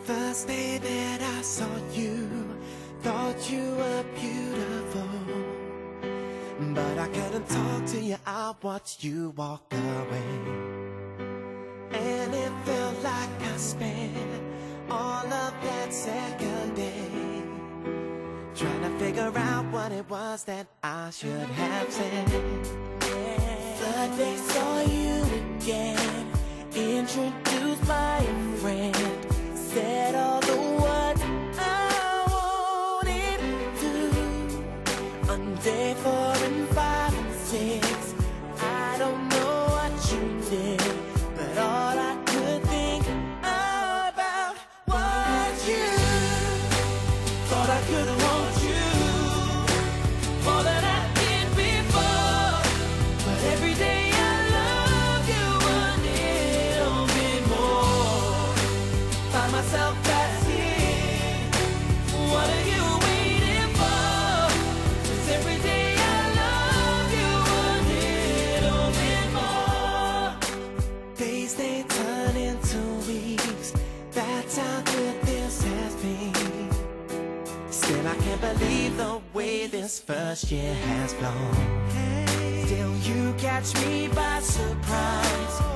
First day that I saw you, thought you were beautiful, but I couldn't talk to you, I watched you walk away. And it felt like I spent all of that second day trying to figure out what it was that I should have said. But they saw you again, introduced by a friend, said all the words I wanted to. On day 4 and 5 and 6, I don't know what you did, but all I could think about was you. Thought I could want you more than I did before, but every day I love you a little bit more. Find myself asking, what are you waiting for? 'Cause every day I love you a little bit more. Days they turn into weeks, that's how good this has been. Still I can't believe the way this first year has flown. Still you catch me by surprise,